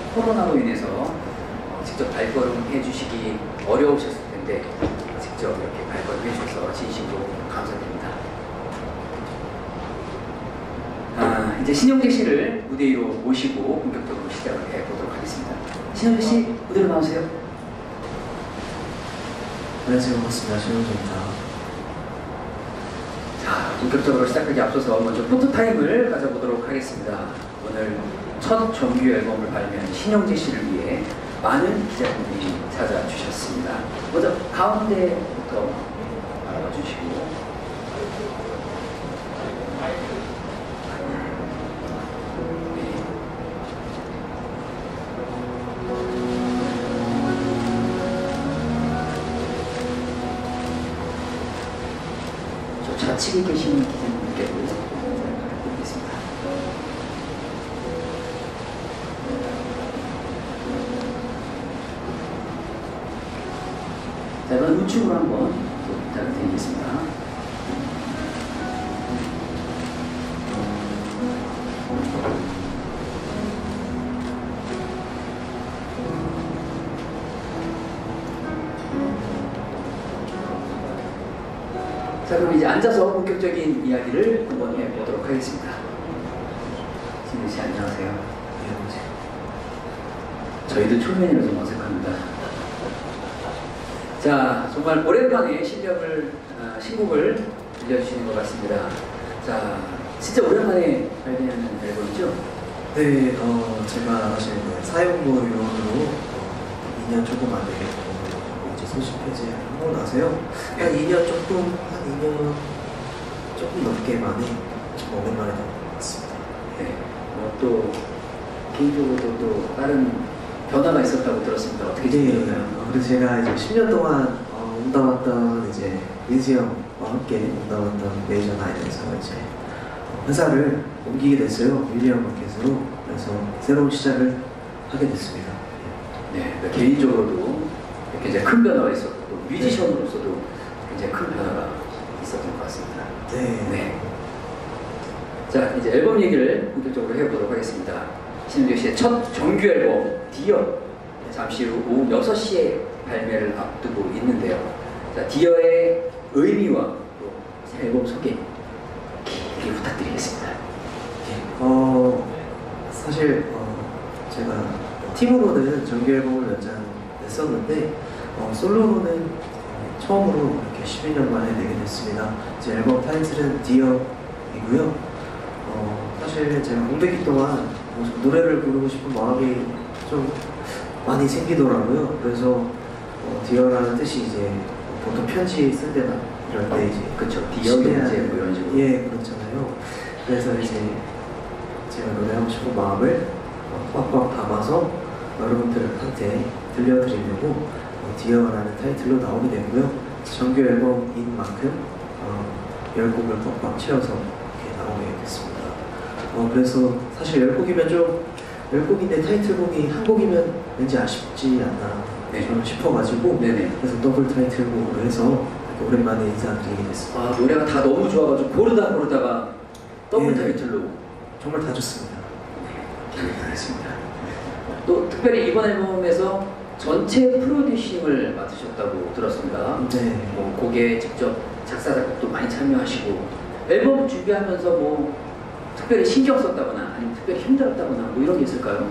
코로나로 인해서 직접 발걸음 해주시기 어려우셨을 텐데 직접 이렇게 발걸음 해주셔서 진심으로 감사드립니다. 이제 신영재 씨를 무대 위로 모시고 본격적으로 시작을 해보도록 하겠습니다. 신영재 씨, 무대로 나오세요. 안녕하세요. 반갑습니다. 신영재입니다. 자, 본격적으로 시작하기 앞서서 먼저 포토타임을 가져보도록 하겠습니다. 오늘 첫 정규 앨범을 발매한 신영재 씨를 위해 많은 기자분들이 찾아주셨습니다. 먼저 가운데부터 바라봐 주시고 좌측에 계시는 기자님께도 부탁드리겠습니다. 자, 이번 우측으로 한번 부탁드리겠습니다. 자, 그럼 이제 앉아서 본격적인 이야기를 한번 해보도록 하겠습니다. 신재 씨, 안녕하세요. 안녕하세요. 저희도 초면이라 좀 어색합니다. 자, 정말 오랜만에 신곡을 들려주시는 것 같습니다. 자, 진짜 오랜만에 발매하는 앨범이죠? 네, 제가 사실 사용료로 2년 조금 안 되게 이제 소식 폐지하고 나서요. 한 2년 조금 넘게 만에 좀 오랜만에 나온 것 같습니다. 네. 또 개인적으로도 또 다른 변화가 있었다고 들었습니다. 어떻게 지내셨나요? 그래서 제가 이제 10년 동안 온다왔던 이제 민수 형과 함께 온다왔던 메이저 나인에서 이제 회사를 옮기게 됐어요. 윌리엄 마켓으로. 그래서 새로운 시작을 하게 됐습니다. 네, 개인적으로도 이렇게 이제 큰 변화가 있었고 또 뮤지션으로서도 굉장히 큰 변화가 있었던 것 같습니다. 네. 자, 이제 앨범 얘기를 본격적으로 해보도록 하겠습니다. 신영재 씨의 첫 정규 앨범 디어, 잠시 후 오후 6시에 발매를 앞두고 있는데요. 자, 디어의 의미와 또 앨범 소개 길게 부탁드리겠습니다. 사실 제가 팀으로는 정규 앨범을 몇 장 냈었는데 솔로로는 처음으로 이렇게 12년 만에 내게 됐습니다. 제 앨범 타이틀은 디어이고요. 사실 제가 공백기 동안 노래를 부르고 싶은 마음이 좀 많이 생기더라고요. 그래서 디어라는 뜻이 이제 보통 편지 쓸 때나 이럴 때 이제 그쵸, 디어 이제 뭐 이런 식으로. 예, 그렇잖아요. 그래서 이제 제가 노래하고 싶은 마음을 꽉꽉 담아서 여러분들한테 들려드리려고 디어라는 타이틀로 나오게 되고요. 정규 앨범인 만큼 10곡을 꽉꽉 채워서 이렇게 나오게 됐습니다. 그래서 사실 10곡인데 타이틀곡이 한 곡이면 왠지 아쉽지 않나 저는 싶어가지고 그래서 더블 타이틀곡으로 해서 오랜만에 인사드리게 됐습니다. 노래가 다 너무 좋아가지고 고르다가 더블 타이틀로 정말 다 좋습니다. 네, 알겠습니다. 또 특별히 이번 앨범에서 전체 프로듀싱을 맡으셨다고 들었습니다. 네. 곡에 직접 작사 작곡도 많이 참여하시고 앨범 준비하면서 뭐 특별히 신경 썼다거나 아니면 특별히 힘들었다거나 뭐 이런 게 있을까요?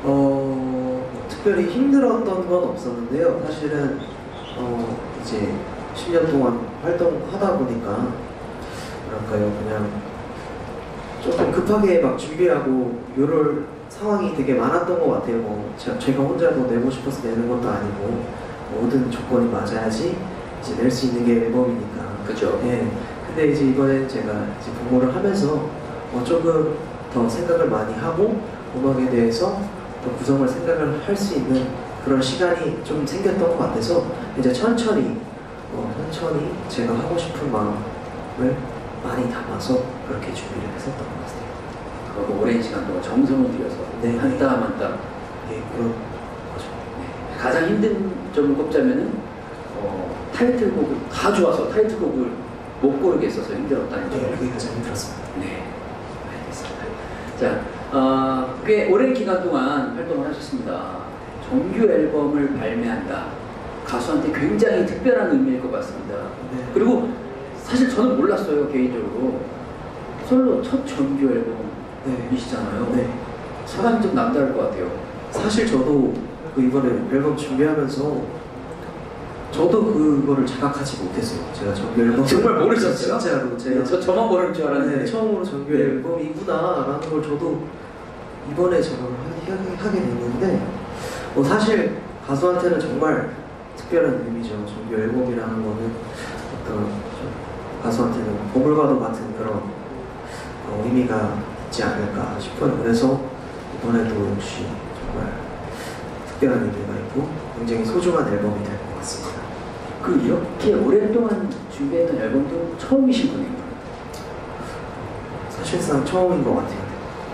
특별히 힘들었던 건 없었는데요. 사실은 이제 10년 동안 활동하다 보니까 뭐랄까요, 그냥 조금 급하게 막 준비하고 이럴 상황이 되게 많았던 것 같아요. 제가 혼자 내고 싶어서 내는 것도 아니고 모든 조건이 맞아야지 이제 낼 수 있는 게 앨범이니까. 그죠. 네. 근데 이제 이번엔 제가 이제 공모를 하면서 조금 더 생각을 많이 하고 음악에 대해서 더 구성을 생각을 할 수 있는 그런 시간이 좀 생겼던 것 같아서 이제 천천히 제가 하고 싶은 마음을 많이 담아서 그렇게 준비를 했었던 것 같아요. 그리고 오랜 시간 동안 정성을 들여서 한 땀 한 땀. 네, 그런 거죠. 네. 가장 힘든 점을 꼽자면은 타이틀곡을 다 좋아서 타이틀곡을 못 고르겠어서 힘들었다는 점. 네, 그게 가장 힘들었습니다. 네, 알겠습니다. 자, 꽤 오랜 기간 동안 활동을 하셨습니다. 정규 앨범을 발매한다. 가수한테 굉장히 특별한 의미일 것 같습니다. 네. 그리고 사실 저는 몰랐어요, 개인적으로. 솔로 첫 정규 네. 앨범이시잖아요. 네. 사람이 좀 남다를 것 같아요. 사실 저도 그 이번에 앨범 준비하면서 저도 그거를 자각하지 못했어요. 제가 정규 앨범 정말 모르셨어요? 진짜로 제가 저만 모르는 줄 알았는데. 네, 처음으로 정규 네. 앨범이구나라는 걸 저도 이번에 저걸 하게 됐는데 사실 가수한테는 정말 특별한 의미죠. 정규 앨범이라는 거는 어떤 가수한테는 보물과도 같은 그런 의미가 있지 않을까 싶어요. 그래서 이번에도 역시 정말 특별한 의미가 있고 굉장히 소중한 앨범이 될 것 같습니다. 그 이렇게 오랫동안 준비했던 앨범도 처음이신 분이에요. 사실상 처음인 것 같아요.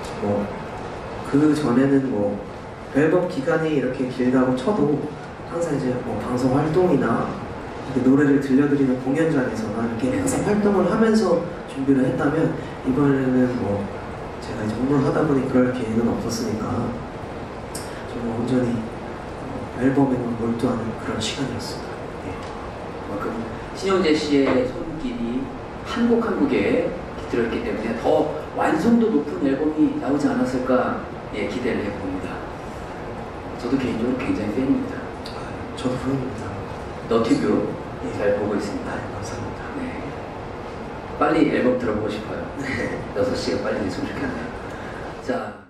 그 전에는 앨범 기간이 이렇게 길다고 쳐도 항상 이제 방송 활동이나 이렇게 노래를 들려드리는 공연장에서나 이렇게 항상 활동을 하면서 준비를 했다면 이번에는 제가 이제 공부를 하다 보니 그럴 기회는 없었으니까 정말 온전히 앨범에만 몰두하는 그런 시간이었습니다. 그만큼 신영재 씨의 손길이 한 곡 한 곡에 들어있기 때문에 더 완성도 높은 앨범이 나오지 않았을까 기대를 해봅니다. 저도 개인적으로 굉장히 팬입니다. 저도 팬입니다. 너튜브 잘 보고 있습니다. 감사합니다. 네. 빨리 앨범 들어보고 싶어요. 6시가 빨리 됐으면 좋겠네요. 자.